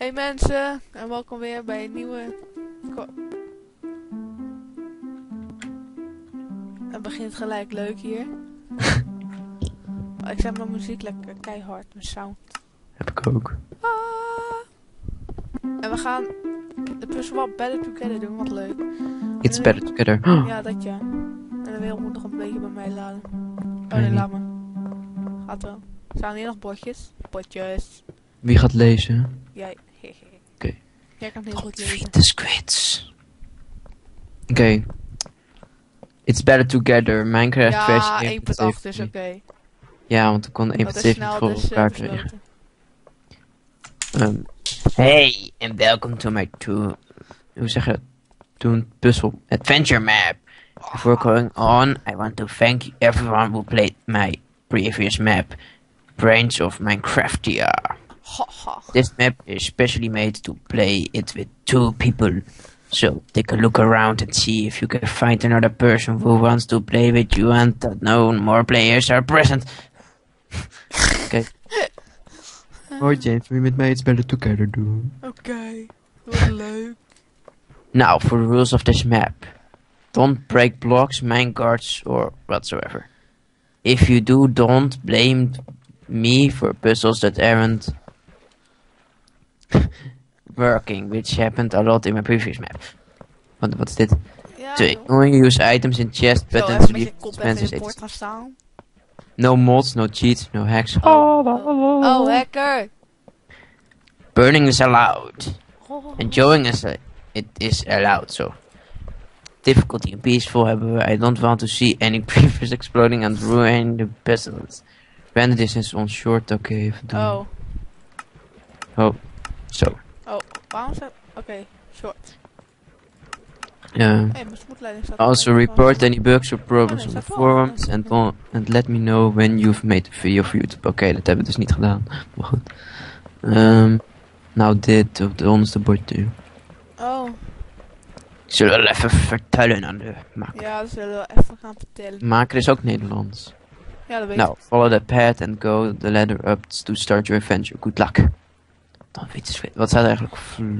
Hey mensen, en welkom weer bij een nieuwe... Het begint gelijk leuk hier. Ik zet mijn muziek lekker keihard, mijn sound. Heb ik ook. Ah. En we gaan de puzzel Better Together doen, wat leuk. It's better together. Ja, dat ja. En de wereld moet nog een beetje bij mij laden. Oh Weet nee, niet. laat me. Gaat wel. Staan hier nog bordjes? Bordjes. Wie gaat lezen? Jij. Oké. Jij kan heel goed lezen. Read the squids. Oké. It's better together. Minecraft Ja, versie 1.8 is 1.7. oké. Ja, want ik kon 1.7 Dat is snel, voor dus elkaar krijgen. besloten. Hey, and welcome to my hoe zeg je dat? Toon puzzle adventure map. Before going on, I want to thank everyone who played my previous map, Brains of Minecraftia. Haha. This map is specially made to play it with 2 people. So take a look around and see if you can find another person who wants to play with you and that no more players are present. Oké. Hoi James, wil je met mij It's Better Together doen? Oké, wat leuk. Now, for the rules of this map. Don't break blocks, minecarts or whatsoever. If you do, don't blame me for puzzles that aren't working, which happened a lot in my previous map. Wat is dit? Ja, 2. joh. Only use items in chest, Zo, buttons, even met je leave kop even dispensers, in de poort etc. gaan staan. No mods, no cheats, no hacks. Oh, hacker. Burning is allowed. Oh. Enjoying it is allowed, so. Difficulty and peaceful hebben we. I don't want to see any previous exploding and ruin the pestilence. Render distance on short, oké, even doen. Oh, Oh, zo. waarom staat... Oké, short. Yeah. Hé, mijn spoedleiding staat... Also erbij. report any bugs or problems Oh, on nee, the staat wel. forums and let me know when you've made a video for YouTube. Oké, dat hebben we dus niet gedaan. Maar goed. Nou dit op de onderste bordje. Oh, Zullen we even vertellen aan de maker. ja, dat zullen we even gaan vertellen. Maker is ook Nederlands. Ja, dat weet Nou, ik. follow the path and go the ladder up to start your adventure. Good luck. Dan weet je wat staat er eigenlijk?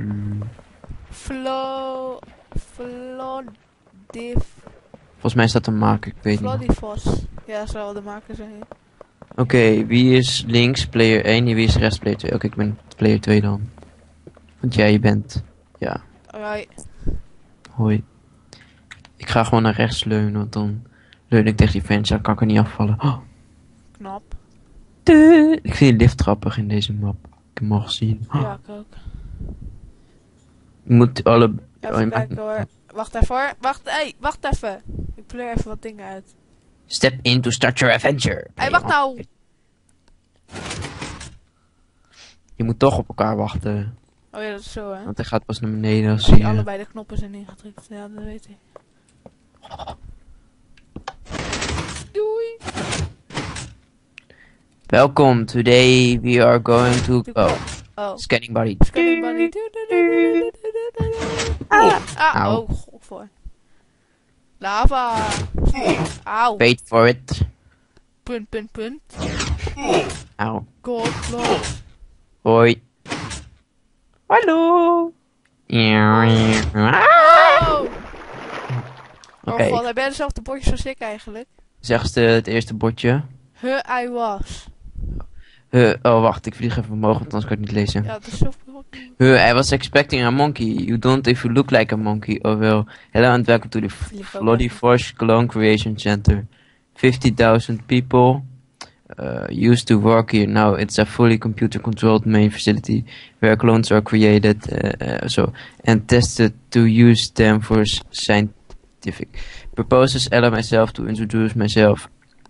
Volgens mij staat de maker, ik weet niet. Floddyfos. Ja, dat zou wel de maker zijn. Oké, wie is links player 1 en wie is rechts player 2? Oké, ik ben player 2 dan. Want jij bent... Ja, Alright. hoi. Ik ga gewoon naar rechts leunen, want dan leun ik tegen die fans, dan kan ik er niet afvallen. Oh. Knap. Ik vind die lift grappig in deze map. Ik heb hem al gezien. Oh. Ja, ik ook. Je moet alle... Even je kijken maakt- hoor. Wacht even hoor. Wacht even. Ik pleur even wat dingen uit. Step in to start your adventure. Hé, wacht nou. Je moet toch op elkaar wachten. Oh ja, dat is zo hè. Want hij gaat pas naar beneden als Als hij... je allebei de knoppen zijn ingedrukt. Ja, dat weet ik. Doei. Welcome, today we are going to... Oh, Oh. scanning body. Scanning bunny. Auw. Oh, god voor. Lava. Auw. Wait for it. Punt. Auw. God, love. Hoi. Hallo. Oh. Oké, Oh god, hij bent dezelfde bordjes als ik eigenlijk. zeg eens het eerste bordje. I was. Oh, wacht, ik vlieg even omhoog, want anders kan ik het niet lezen. Ja, dat is zo... I was expecting a monkey. You don't if you look like a monkey. Oh well. Hello and welcome to the Floddyfors Clone Creation Center. 50,000 people used to work here. Now it's a fully computer-controlled main facility where clones are created and tested to use them for scientific purposes. Allow myself to introduce myself.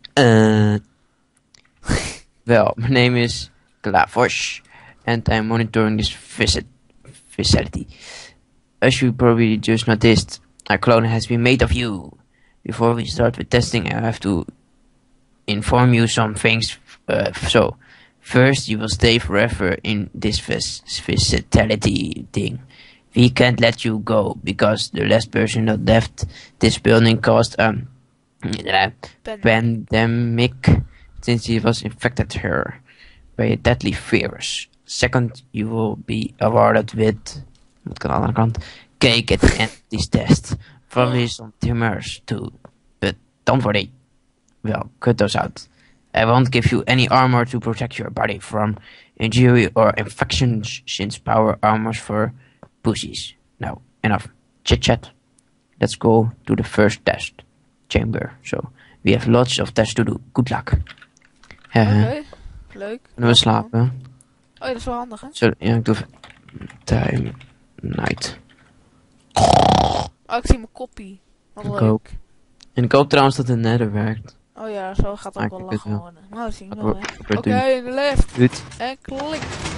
Well, my name is Glavosh, and I'm monitoring this facility. As you probably just noticed, our clone has been made of you. Before we start with testing, I have to inform you some things. So, first, you will stay forever in this facility thing. We can't let you go because the last person that left this building caused a pandemic since he was infected her by a deadly virus. Second, you will be awarded with... Moet ik aan de andere kant? Cake at the end of this test. Probably some tumors too. But don't worry. Well, cut those out. I won't give you any armor to protect your body from injury or infections, since power armors for pussies. Now, enough chit-chat. Let's go to the first test chamber. So, we have lots of tests to do. Good luck. Oké, leuk. Kunnen we slapen? Oh ja, dat is wel handig, hè? Zo, ja, ik doe even... Time, night. Oh, ik zie mijn koppie. Wat Ik leuk. ook. En ik hoop trouwens dat het nether werkt. Oh ja, zo gaat het ook Ah, wel ik weet lachen het worden. Nou, dat zie ik Ik wel, word- hè. ik word Oké, nu- in de lift. Goed. En klik.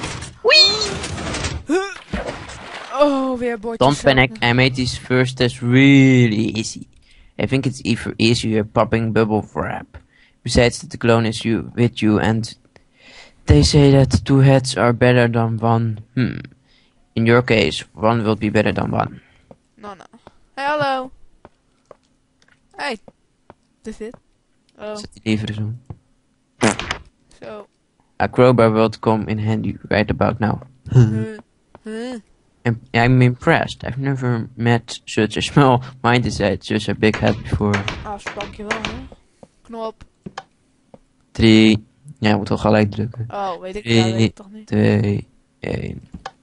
Oh, weer bordjes. Don't panic, I made this first test really easy. I think it's even easier popping bubble wrap. Besides that the clone is with you and they say that 2 heads are better than 1. In your case, 1 will be better than 1. Nou. Hey, hallo. Hey. Wat is dit? Oh, Zet die liever zo. zo. A crowbar will come in handy right about now. Huh. I'm impressed. I've never met such a small mind inside such a big head before. Ah, dankjewel, hè. Knop. 3. Ja, je moet wel gelijk drukken. Oh, weet ik, Drie. ja, weet ik toch niet. 2, 1.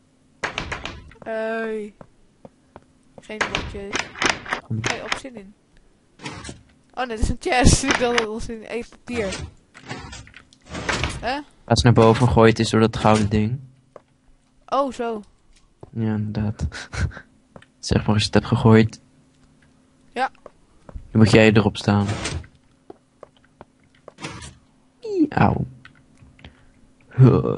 Hey. Geen bordjes. Hey, op zin in. Oh nee, dit is een chest. Ik wilde wel zin in. Even papier. Hè? Ga eens naar boven gooien, het is door dat gouden ding. Oh, zo. Ja, inderdaad. Zeg maar als je het hebt gegooid. Ja. Dan moet jij erop staan. Auw. Huh.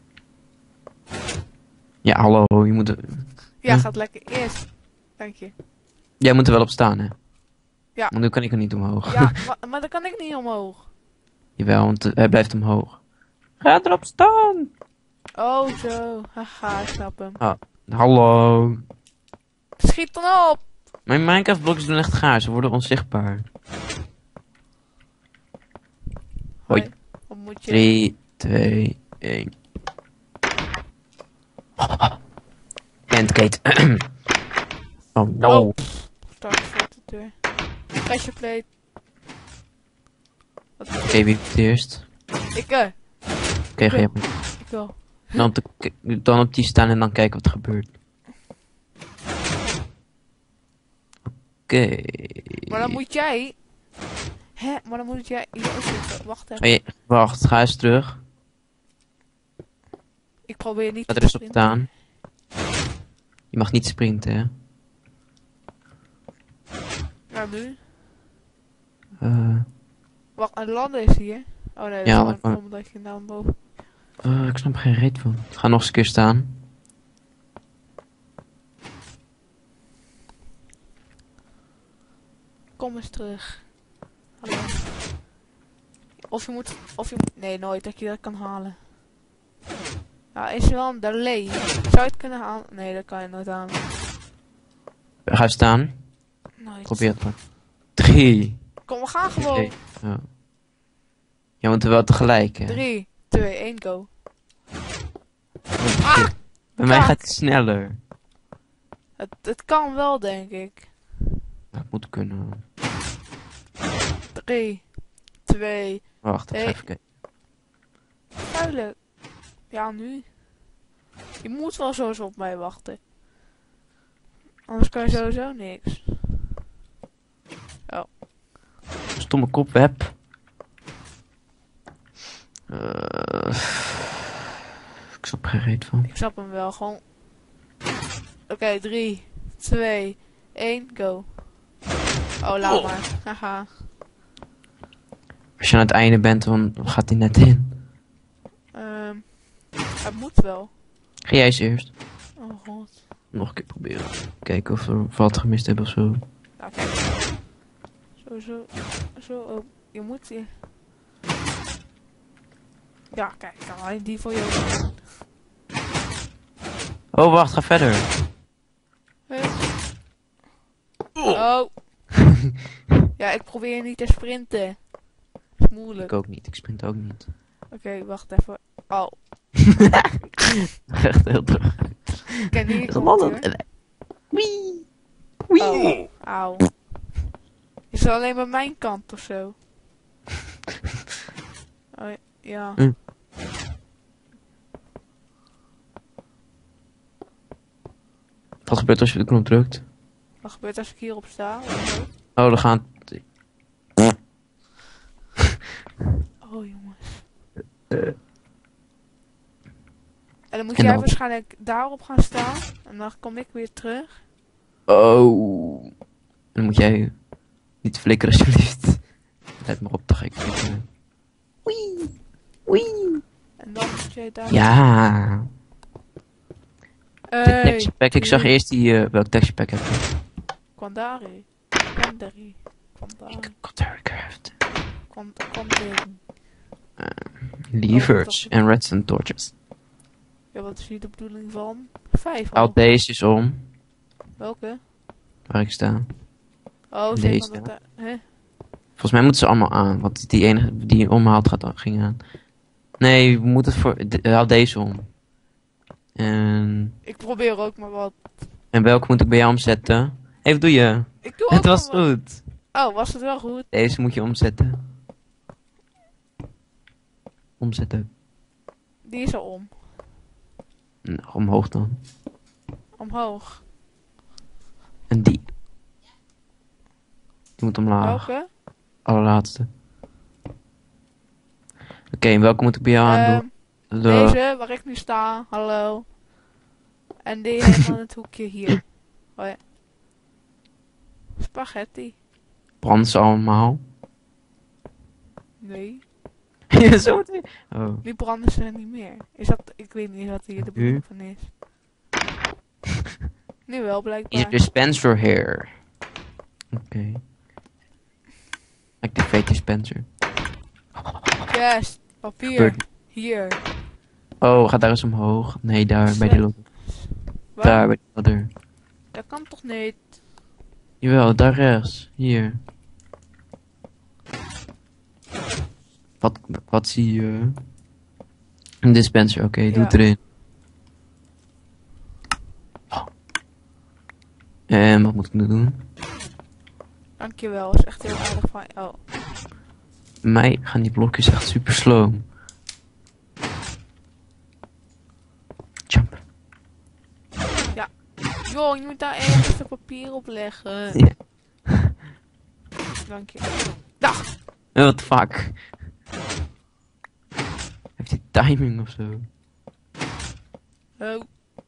Ja, hallo, je moet er... Ja, Hm? gaat lekker. Eerst. Dank je. Jij moet er wel op staan, hè? Ja. Want nu kan ik er niet omhoog. Ja, maar dan kan ik niet omhoog. Jawel, want hij blijft omhoog. Ga erop staan! Oh, zo. Haha, ik snap hem. Hallo. Schiet dan op! Mijn Minecraft blokjes doen echt gaar, ze worden onzichtbaar. Hoi. Wat moet je? 3, 2, 1. En Kate. Oh no. Oh. Start voor de deur. Pressure plate. Wat is Oké, wie het eerst? Ik, Oké, ga je maar. ik wil. Dan op die staan en dan kijken wat er gebeurt. Oké. Maar dan moet jij... Hè? Maar dan moet jij hier ook zitten. Wacht even. Hey, wacht, ga eens terug. Ik probeer niet Ga te er eens op sprinten. staan. Je mag niet sprinten, hè? Nou, nu. Eh, Wacht, en landen is hier. Oh nee, dat Ja, is dat gewoon kan. omdat je naar boven... ik snap er geen reet van. Ga nog eens een keer staan. Kom eens terug. Hallo. Of je moet... Nee, nooit dat je dat kan halen. Ja, is er wel een delay. Zou je het kunnen halen? Nee, dat kan je nooit halen. Ga staan. Nooit. Probeer het maar. 3. Kom, we gaan gewoon. Oké. Ja. Je moet er wel tegelijk, hè? 3, 2, 1, go. Bij mij gaat het sneller. Het kan wel, denk ik. Dat moet kunnen. 3, 2, Wacht, ik ga Hey. even kijken. duidelijk. Ja, nu. Je moet wel zo eens op mij wachten. Anders kan je sowieso niks. Stomme kopweb. Ik snap er geen reet van. Ik snap hem wel, gewoon. Oké, 3, 2, 1, go. Oh, laat maar. Haha. Als je aan het einde bent, dan gaat hij net in. Het moet wel. Ga jij eens eerst. Oh god. Nog een keer proberen. Kijken of we wat gemist hebben of zo. Nou, kijk. Zo, oh. Je moet hier. Ja, kijk, ik kan alleen die voor jou doen. Oh, wacht, ga verder. Oh. Ja, ik probeer niet te sprinten. Dat is moeilijk. Ik ook niet, ik sprint ook niet. Oké, wacht even. Oh. Echt heel terug. Ik ken die Een komt, man. hoor. Wee. Wee. Oh, auw. Is het alleen maar mijn kant of zo? Oh, ja. Hm. Wat gebeurt als je de knop drukt? Wat gebeurt als ik hierop sta? Oh, dan gaan... Oh, jongens. En dan moet En jij dan? waarschijnlijk daarop gaan staan. En dan kom ik weer terug. Oh. Dan moet jij niet flikkeren alsjeblieft. Let maar op, dan ga ik flikkeren. Wee. Wee. En dan moet jij daar... Ja. De Hey, texture pack. Ik zag eerst die... welk texture pack heb je? Kwandari. Kwandari. Kwandari. Craft. Kwandari. Levers en redstone torches. Ja, wat is hier de bedoeling van? 5 al. Houd deze is om. Welke? Waar ik sta. Oh, Deze, zeg maar dat... Hè? Volgens mij moeten ze allemaal aan. Want die enige die omhaalt ging aan. Nee, we moeten het voor... Haal deze om. Ik probeer ook maar wat. En welke moet ik bij jou omzetten? Even doe je. Ik doe ook Het was maar wat. goed. Oh, was het wel goed? Deze moet je omzetten. Omzetten. Die is al om. Omhoog dan. Omhoog. En die. Die moet omlaag. Welke? Allerlaatste. Oké, en welke moet ik bij jou aan doen? Deze, waar ik nu sta. Hallo. En die helemaal in het hoekje hier. Oh ja. Spaghetti. Branden ze allemaal? Nee. Ja, zo meteen. Oh. Nu branden ze niet meer. Is dat... Ik weet niet wat hier de bedoeling van is. Nu wel, Is blijkbaar. a dispenser here? Oké. Activate dispenser. Yes. Papier. Gebeurt- Hier. Oh, gaat daar eens omhoog? Nee, daar bij die ladder. Waar? Daar bij die ladder. Dat kan toch niet? Jawel, daar rechts. Hier. Wat zie je? Een dispenser, oké, doe Ja. het erin. Oh. En wat moet ik nu doen? Dankjewel. Is echt heel aardig van... Oh. Bij mij gaan die blokjes echt super slow. Jump. Joh, je moet daar ergens de papier op leggen. Ja. Dank je. Dag. What the fuck? Heeft hij timing of zo? Oh,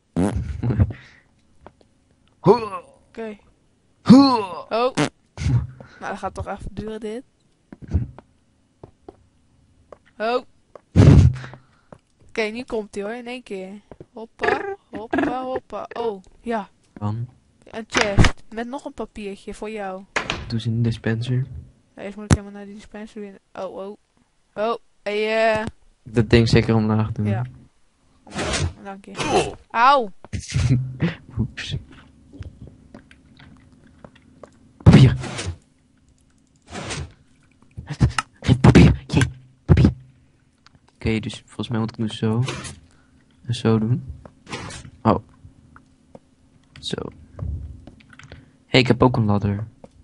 oké. Oh. Nou, dat gaat toch even duren dit. Oh. Oké, nu komt hij hoor, in één keer. Hoppa, hoppa, hoppa. Oh, ja. Dan Een chest. Met nog een papiertje voor jou. doe ze in de dispenser. Eerst moet ik helemaal naar die dispenser weer. Oh, oh. Oh, hey, Dat ding zeker omlaag doen. ja. Dank je. Auw. Oeps. Papier. Geef papier. Jee, papier. Oké, dus volgens mij moet ik nu zo. En zo doen. Oh. Zo. Hey, ik heb ook een ladder.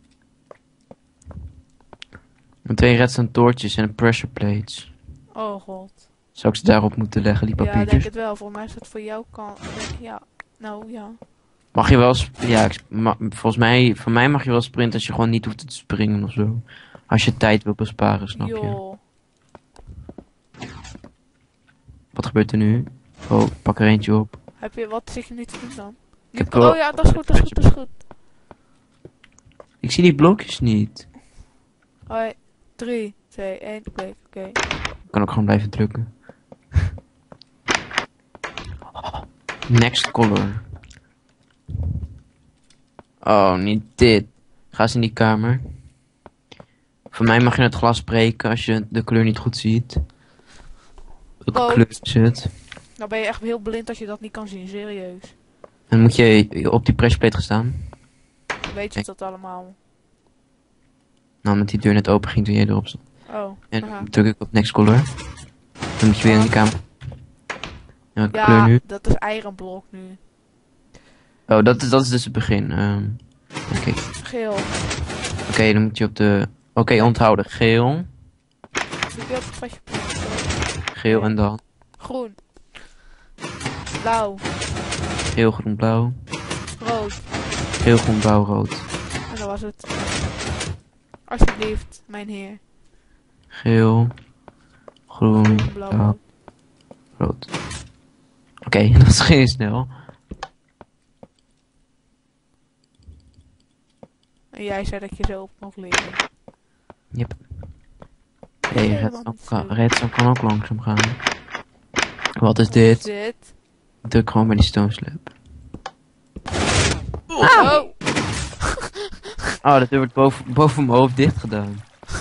Met 2 redstone toortjes en een pressure plates. Oh god. Zou ik ze daarop moeten leggen, die Ja, papiertjes? denk het wel. Volgens mij is dat voor jou kan. Ja. Nou, ja. Mag je wel... Ja, volgens mij... Voor mij mag je wel sprinten als je gewoon niet hoeft te springen of zo. Als je tijd wil besparen, snap je? Joh. Wat gebeurt er nu? Oh, ik pak er eentje op. Heb je wat zit je nu te doen dan? Ik heb wel- Oh ja, dat is goed, dat is goed, dat is goed. Ik zie die blokjes niet. Hoi. 3, 2, 1, play. Oké. Ik kan ook gewoon blijven drukken. Next color. Oh, niet dit. Ga eens in die kamer. Voor mij mag je het glas breken als je de kleur niet goed ziet. Welke Rood. kleur is het? Nou ben je echt heel blind als je dat niet kan zien, serieus. En moet je op die pressplate gaan staan. Weet je dat allemaal? Nou, met die deur net open ging toen jij erop stond. Oh. En aha. dan druk ik op next color. Dan moet je weer in die kamer. Welke Ja, kleur nu? dat is eigen nu. Oh, dat is dus het begin. Oké, Geel. dan moet je op de... Oké, onthouden. Geel. Doe je op wat je Geel en dan groen. Blauw. geel, groen, blauw. Rood. Geel, groen, blauw, rood. En dat was het. Alsjeblieft, mijn heer. Geel, groen, Groen, blauw, blauw, rood. rood. Oké, dat ging snel. En jij zei dat je zo op mocht leren. Yep. Hey, redstone kan ook langzaam gaan. Wat is dit? Dit. Druk gewoon bij die stone slab. Oh! Oh, dat wordt boven mijn hoofd dicht gedaan.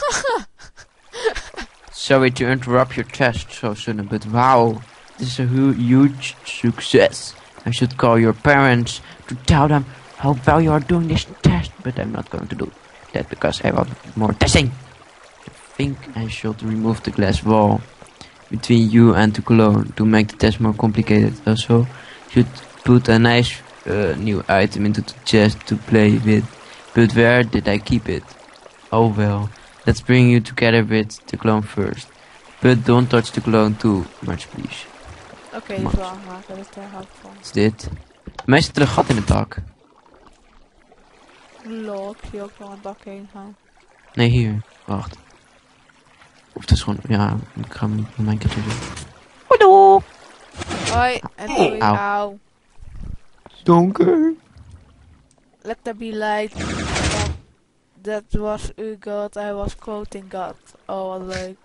Sorry to interrupt your test so soon, but wow, this is a huge success. I should call your parents to tell them how well you are doing this test, but I'm not going to do that because I want more testing. I think I should remove the glass wall between you and the clone to make the test more complicated. Also, should put a nice new item into the chest to play with. But where did I keep it? Oh well. Let's bring you together with the clone first. But don't touch the clone too much, please. Oké, die is wel aanmaken, dus daar hou ik van. Wat is dit? Mij zit er een gat in het dak. Lol, ik zie ook wel een dak heen gaan. Nee, hier. Wacht. Of het is gewoon... Ja, ik ga mijn keer doen. Hallo! Hoi, en doei, Auw. auw. Donker. Let there be light. That was u God, I was quoting God. Oh, wat leuk.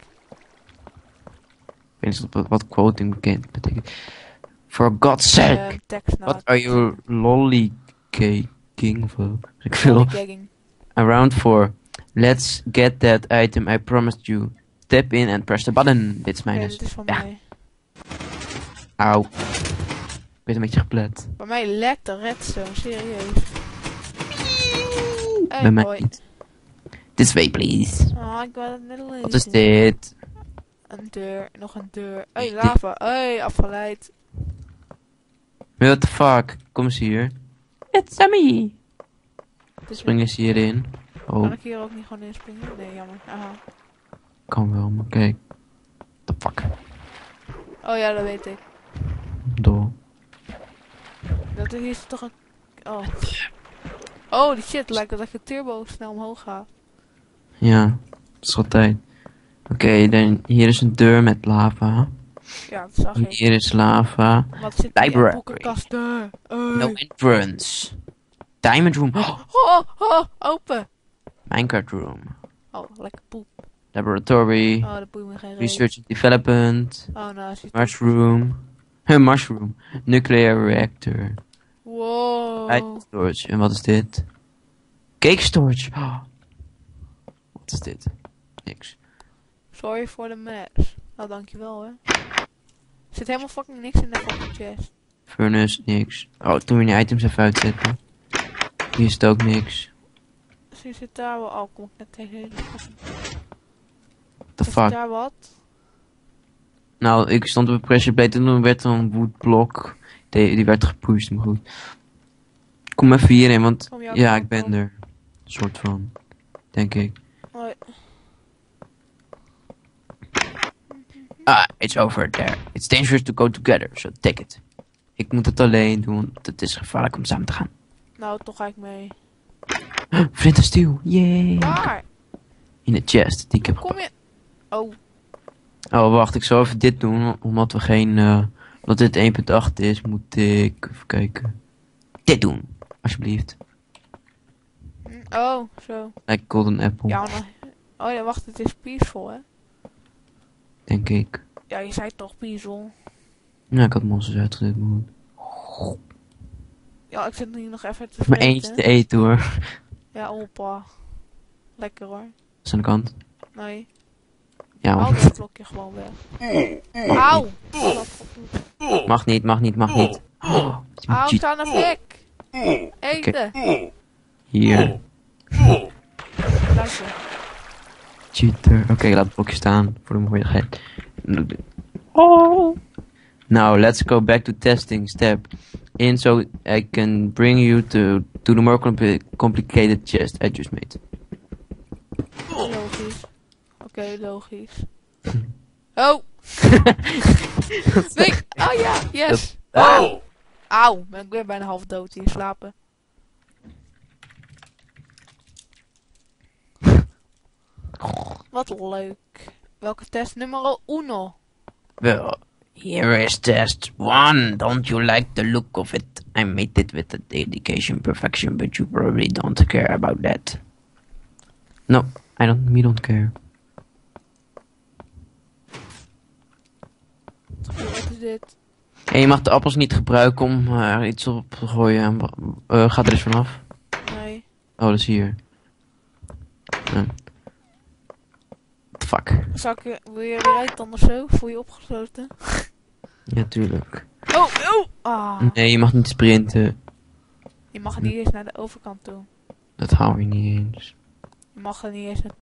Ik weet niet wat quoting bekend betekent. For God's sake! Tekst What are you lollygagging for? Ik wil... Lollygagging. Around 4. Let's get that item I promised you. Tap in and press the button. Dit is mijn Oké, dus. dit is van Ja. mij. Auw. Ik ben een beetje geplet. Bij mij lekt de redstone, serieus. Hey, Bij mij boy. niet. This way, please. Oh, ik ben net lazy. Wat is dit? Een deur, nog een deur. Hey, lava. Hey, afgeleid. What the fuck? Kom eens hier. It's me. Dus Spring eens hierin. kan Oh, ik hier ook niet gewoon inspringen? Nee, jammer. Aha. kan wel, maar kijk. The fuck. Oh ja, dat weet ik. Dol. Dat hier is toch een... Oh. Oh, die shit. Lijkt dat je turbo snel omhoog gaat. Ja, dat is altijd. Oké, dan hier is een deur met lava. Ja, dat zag ik. Hier is lava. Wat zit hier in Library. boekenkasten? No entrance. Diamond room. Oh, Oh, open. Minecraft room. Oh, lekker poep. Laboratory. Oh, dat boeit me geen reet. Research and development. Oh, nou, ziet Mushroom. Mushroom. Nuclear reactor. Wow. Item storage. En wat is dit? Cake storage. Oh. Wat is dit? Niks. Sorry voor de mess. Nou, dankjewel, hè. Er zit helemaal fucking niks in de fucking chest. Furnace. Niks. Oh, toen we die items even uitzetten. Hier is het ook niks. Dus hier zit daar wel... Oh, kom ik net tegen. The Zit fuck. daar wat? Nou, ik stond op een pressure plate en toen werd er een woodblok. Die werd gepusht, maar goed. Kom even hierin, want Kom je ook ja, wel ik ben op? er. Soort van. Denk ik. Hoi. Ah, it's over there. It's dangerous to go together, so take it. Ik moet het alleen doen, want het is gevaarlijk om samen te gaan. Nou, toch ga ik mee. Flint en steel, yay! Waar? In de chest die ik heb Kom je... Oh, Oh, wacht, ik zal even dit doen, omdat we geen... omdat dit 1.8 is, moet ik... Even kijken. Dit doen, alsjeblieft. oh, zo. Like golden apple, Ja, maar... Oh ja, wacht, het is peaceful, hè? denk ik. Ja, je zei toch peaceful? Ja, ik had monsters uitgezet, maar goed. Ja, ik zit hier nog even te Maar vreten. eentje te eten, hoor. Ja, opa. Lekker hoor. Dat is aan de kant. Nee. Ja, Haal man. dat blokje gewoon weg. Auw! Mag niet, mag niet, mag niet. Oh, Auw, sta aan de plek! Eten! hier. Luister. Cheater. Oké, laat het blokje staan, voor de mooiigheid. Oh. Now let's go back to testing step in so I can bring you to the more complicated chest I just made. Logisch. Oké, logisch. Oh! Nee! Oh ja, yes! Oh! Auw, ben ik weer bijna half dood hier slapen. Wat leuk. Welke test? Nummer uno. Well, here is test 1. Don't you like the look of it? I made it with the dedication perfection, but you probably don't care about that. No, we don't care. Wat is dit? En je mag de appels niet gebruiken om er iets op te gooien. Gaat er eens vanaf? Nee. Oh, dat is hier. Fuck. Wil je weer uit dan of zo? Voel je opgesloten? Ja, tuurlijk. Oh, oh! Ah. Nee, je mag niet sprinten. Je mag niet eens naar de overkant toe. Dat hou je niet eens. Je mag er niet eens